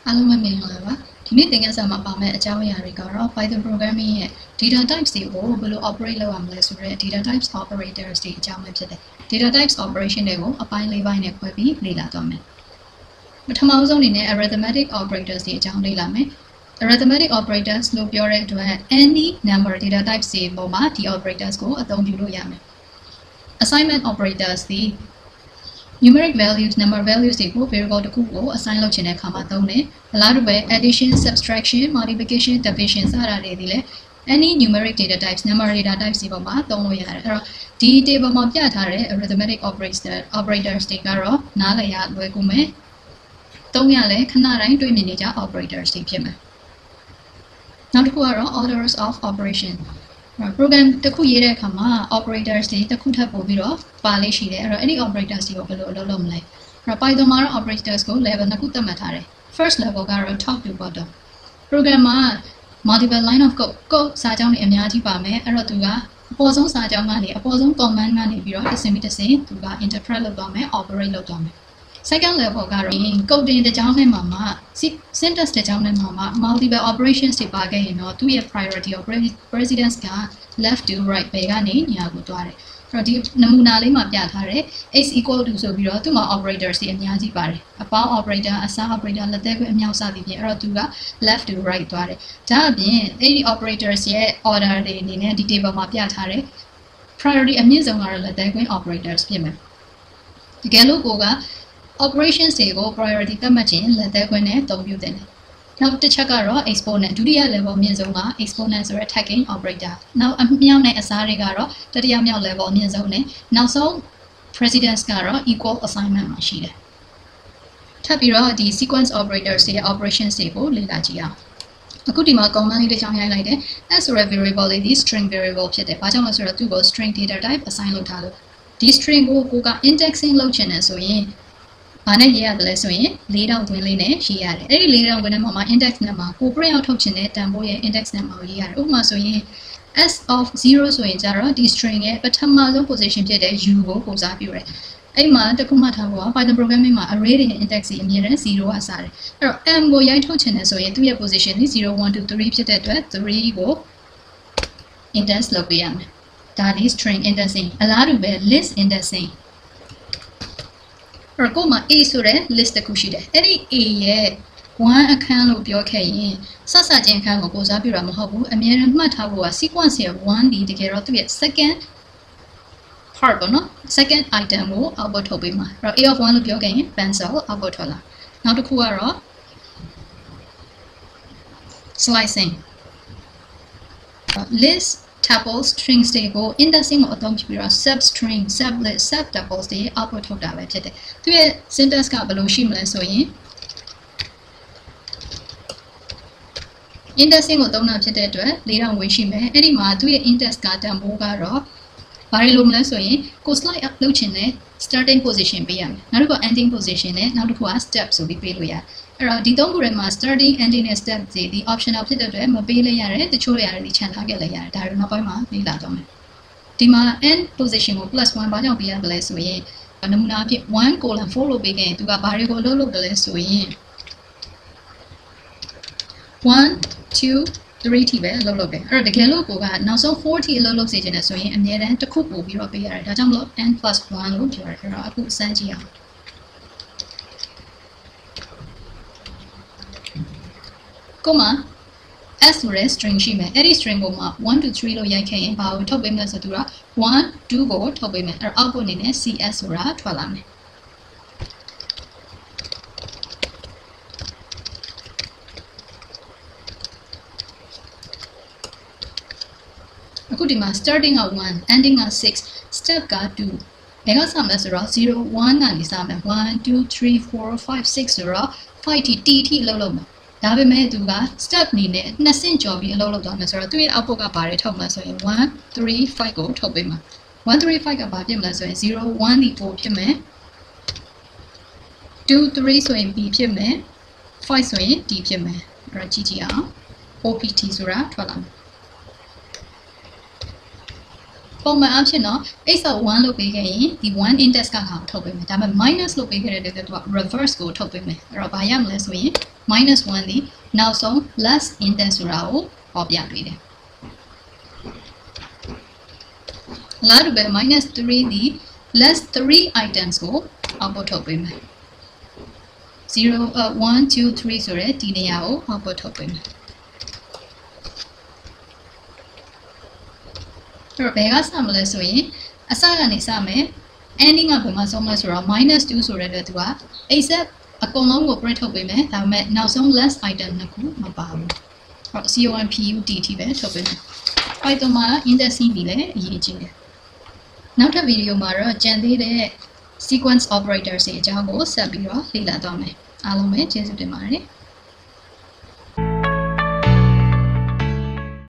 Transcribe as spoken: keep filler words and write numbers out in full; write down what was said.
အားလုံးပဲမြင်လာပါဒီနေ့သင်ခန်းစာမှာပါမယ့်အကြောင်းအရာတွေကတော့ Python programming ရဲ့ data types တွေကိုဘယ်လို operate လုပ်ရမလဲဆိုတဲ့ data types operators တွေအကြောင်းပဲဖြစ်တယ် data types operation တွေကိုအပိုင်းလေးပိုင်းနဲ့ခွဲပြီးလေ့လာသွားမယ်ပထမဆုံးအနေနဲ့ arithmetic operators တွေအကြောင်းလေ့လာမယ် arithmetic operators လို့ပြောတဲ့အတွက် any number data types တွေပေါ်မှာဒီ operators ကိုအသုံးပြုလို့ရမယ် assignment operators တွေnumeric values number values တွေကို variable တစ်ခုကို assign လုပ်ချင်တဲ့အခါမှာသုံးတယ်။အလားတူပဲ addition subtraction multiplication division စတာတွေဒီလေ any numeric data types number data types တွေပေါ်မှာသုံးလို့ရတယ်။အဲ့တော့ဒီ table မှာပြထားတဲ့ arithmetic operator operators တွေကတော့နားလည်ရလွယ်ကူမယ်။သုံးရလဲခဏတိုင်းတွေ့မြင်နေကြ operators တွေဖြစ်မယ်။နောက်တစ်ခုကတော့ orders of operation program တစ်ခုရေးတဲ့အခါမှာ operators တွေတစ်ခုထပ်ပို့ပြီးတော့ပါလေးရှိတယ်အဲ့တော့အဲ့ဒီ operators တွေကိုဘယ်လိုအလုပ်လုပ်မလဲအဲ့တော့ Python မှာတော့ operators ကို level နှစ်ခုသတ်မှတ်ထားတယ် first level ကတော့ top to bottom program မှာ multiple line of code code စာကြောင်းတွေအများကြီးပါမယ်အဲ့တော့သူကအပေါ်ဆုံးစာကြောင်းကနေအပေါ်ဆုံး command ကနေပြီးတော့တစ်ဆင့်ပြီးတစ်ဆင့်သူက interpret လုပ်သွားမယ် operate လုပ်သွားမယ်second level ကတော့ code တင်တစ်ကြောင်းထဲမှာမှ syntax တစ်ကြောင်းထဲမှာမှ multiple operations တွေပါခဲ့ရင်တော့သူ့ရဲ့ priority of precedence က left to right ဘယ်ကနေညာကိုသွားတယ်အဲ့တော့ဒီနမူနာလေးမှာပြထားတယ် x equal to ဆိုပြီးတော့သူ့မှာ operators တွေအများကြီးပါတယ်အပေါင်း operator အစား operator လက်သေးခွင့်အမြောက်စသည်ဖြင့်အဲ့တော့သူက left to right သွားတယ်ဒါအပြင်အဲ့ဒီ operators ရဲ့ order တွေအနေနဲ့ဒီ table မှာပြထားတယ် priority အမြင့်ဆုံးကတော့လက်သေးခွင့် operators ဖြစ်မယ်တကယ်လို့ကိုကoperations တွေကို priority သတ်မှတ်ခြင်းလက်သေးခွင့်နဲ့အသုံးပြုတယ်။နောက်တစ်ချက်ကတော့ exponent ဒုတိယ level အမြင့်ဆုံးက exponent ဆိုတဲ့ tagging operator ။နောက်အမြောက်နဲ့အစားတွေကတော့တတိယမြောက် level အမြင့်ဆုံးနဲ့နောက်ဆုံး precedence ကတော့ equal assignment မှာရှိတယ်။ထပ်ပြီးတော့ဒီ sequence operators ရဲ့ operations တွေကိုလေ့လာကြည့်အောင်။အခုဒီမှာ command လေးတစ်ချောင်းရိုက်လိုက်တယ်။ s ဆိုတဲ့ variable လေးဒီ string variable ဖြစ်တယ်။ဘာကြောင့်လဲဆိုတော့သူ့ကို string data type assign လုပ်ထားလို့ဒီ string ကိုကိုက indexing လုပ်ချင်တယ်ဆိုရင်ဘာနဲ့ရေးရတယ်လဲဆိုရင်၄တောင်တွင်းလေးနဲ့ရေးရတယ်အဲ့ဒီ၄တောင်တွင်းထဲမှာ index နဲ့မှာကို print out ထုတ်ချင်တဲ့တန်ဖိုးရဲ့ index နဲ့မှာရေးရတယ်ဥပမာဆိုရင် s of zero ဆိုရင်ကြတော့ဒီ string ရဲ့ပထမဆုံး position ဖြစ်တဲ့ u ကိုကိုစားပြုတယ်အဲ့မှာတစ်ခုမှထားဖို့ Python programming မှာ array တွေရဲ့ index ကြီးအမြဲတမ်းzero ကစားတယ်အဲ့တော့ m ကိုရိုက်ထုတ်ချင်တယ်ဆိုရင်သူ့ရဲ့ position ကြီးzero one two three ဖြစ်တဲ့အတွက် three ကို index လုပ်ပေးရမယ်ဒါဒီ string indexing အလားတူပဲ list indexingအဲ့တော့ကိုမှ A ဆိုတဲ့ list တစ်ခုရှိတယ်အဲ့ဒီ A ရဲ့ one အခန်းလို့ပြောခဲ့ရင်စစချင်းအခန်းကိုကိုစားပြတာမဟုတ်ဘူးအမြဲတမ်းမှတ်ထားဖို့က sequence ရဲ့ one ဒီတကယ်တော့သူ့ရဲ့ second part ပေါ့နော် second item ကို output ထုတ်ပေးမှာအဲ့တော့ A of one လို့ပြောခဲ့ရင် pencil output ထွက်လာနောက်တစ်ခုကတော့ slicing list tuple strings တွေကို indexing ကိုအသုံးပြုပြီးတော့ substring sublist sub tuples တွေ output ထုတ်တာပဲဖြစ်တယ်။သူရဲ့ syntax ကဘယ်လိုရှိမလဲဆိုရင် indexing ကိုသုံးတာဖြစ်တဲ့အတွက်၄တောင်ဝေးရှိမယ်။အဲ့ဒီမှာသူရဲ့ index ကတန်ဖိုးကတော့ဘာတွေလိုမလဲဆိုရင်ကို slide up လုပ်ချင်တဲ့ starting position ပေးရမယ်။နောက်တစ်ခု ending position နဲ့နောက်တစ်ခုက step ဆိုပြီးပေးလို့ရတယ်။အဲ့တော့ဒီသုံးခုထဲမှာ starting ending နဲ့ step တွေဒီ optional ဖြစ်တဲ့အတွက်မပေးလိုက်ရတယ်တချို့တွေရတယ်ဒီခြံထားခဲ့လိုက်ရတယ်ဒါတွေနောက်ပိုင်းမှာလေ့လာတော့မယ်ဒီမှာ end position ကို plus one ဘာကြောင့်ပေးရတယ်လဲဆိုရင်နမူနာအဖြစ် one colon four လို့ပေးခဲ့ရင်သူကဘာတွေကိုလုပ်လုပ်တယ်လဲဆိုရင် one two three ထိပဲလုပ်လုပ်တယ်အဲ့တော့တကယ်လို့ကိုကနောက်ဆုံး four ထိအလုပ်လုပ်စေချင်တယ်ဆိုရင်အမြဲတမ်းတစ်ခုပို့ပြီးတော့ပေးရတယ်ဒါကြောင့်မလို့ n plus one လို့ပြောရတယ်အဲ့တော့အခုစမ်းကြည့်အောင်ကိုမ s ဆိုတဲ့ string ရှိမယ်အဲ့ဒီ string ကိုမှ one two three လို့ရိုက်ခဲ့ရင်ဘာကိုထုတ်ပေးမလဲဆိုတော့ one two ကိုထုတ်ပေးမယ်အဲ့တော့ output အနေနဲ့ cs ဆိုတာထွက်လာမယ်အခုဒီမှာ starting ကone ending ကsix step ကtwoဘယ်ကစမလဲဆိုတော့zero oneကနေစမယ်one two three four five sixဆိုတော့fiveထိ t ထိအလုပ်လုပ်မယ်ဒါပေမဲ့သူက step အနေနဲ့နှစ်ဆင့်ကျော်ပြီးအလုပ်လုပ်သွားမယ်ဆိုတော့သူ့ရဲ့ output ကဘာတွေထုတ်မလဲဆိုရင်one three fiveကိုထုတ်ပေးမှာone three fiveကဘာဖြစ်မလဲဆိုရင်zero oneဒီ four ဖြစ်မယ်two threeဆိုရင် b ဖြစ်မယ်fiveဆိုရင် d ဖြစ်မယ်အဲ့တော့ကြည့်ကြည့်အောင် opt ဆိုတာထွက်လာမယ်ပုံမှန်အားဖြင့်တော့ x of one လို့ပေးခဲ့ရင်ဒီ one index ကငါ့ကိုထုတ်ပေးမယ်ဒါပေမဲ့ minus လို့ပေးခဲ့တဲ့အတွက်သူက reverse ကိုထုတ်ပေးမယ်အဲ့တော့ဘာရမလဲဆိုရင် minus one ဒီနောက်ဆုံး less index ဆိုတာကိုဟောပြပေးတယ်လာတူပဲ minus three ဒီ less three items ကို output ထုတ်ပေးမယ်zero uh, one two three ဆိုတဲ့ဒီနေရာကို output ထုတ်ပေးမယ်အဲ့တော့ဘယ်ကစမလဲဆိုရင်အစကနေစမယ် ending ကဘယ်မှာဆုံးမလဲဆိုတော့ minus two ဆိုတဲ့အတွက်သူက except အကုန်လုံးကို print ထုတ်ပေးမယ်ဒါပေမဲ့နောက်ဆုံး less item နှစ်ခုမပါဘူးအဲ့တော့ conput ထိပဲထုတ်ပေးမယ် Python မှာ indexing ဒီလည်းအရေးကြီးတယ်နောက်ထပ်ဗီဒီယိုမှာတော့ကြံသေးတဲ့ sequence operators တွေအကြောင်းကိုဆက်ပြီးတော့လေ့လာသွားမယ်အားလုံးပဲကျေးဇူးတင်ပါတယ်